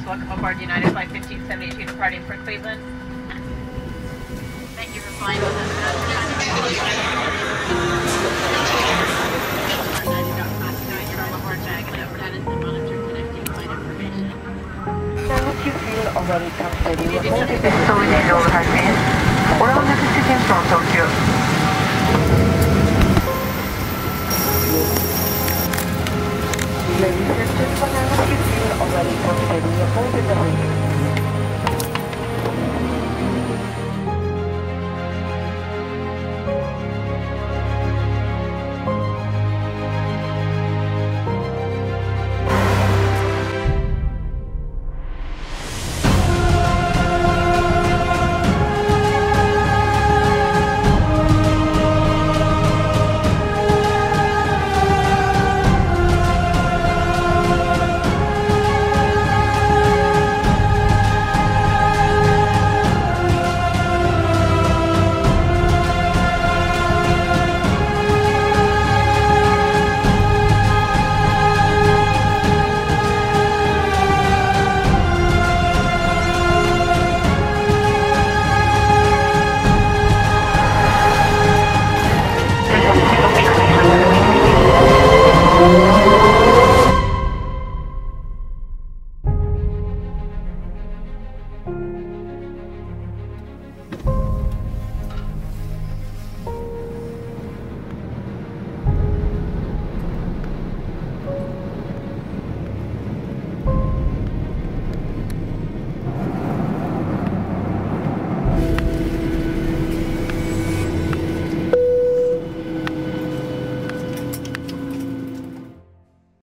welcome aboard United Flight 1572 departing for Cleveland. Thank you for flying with us. Once you feel already comfortable, you will hold it in all hands. Or on the decision from Tokyo. Ladies and gentlemen, once you feel already comfortable, you will hold it in